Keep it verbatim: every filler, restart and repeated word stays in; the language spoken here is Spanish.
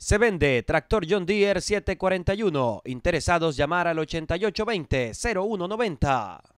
Se vende tractor John Deere setecientos cuarenta y uno. Interesados llamar al ochenta y ocho veinte, cero uno noventa.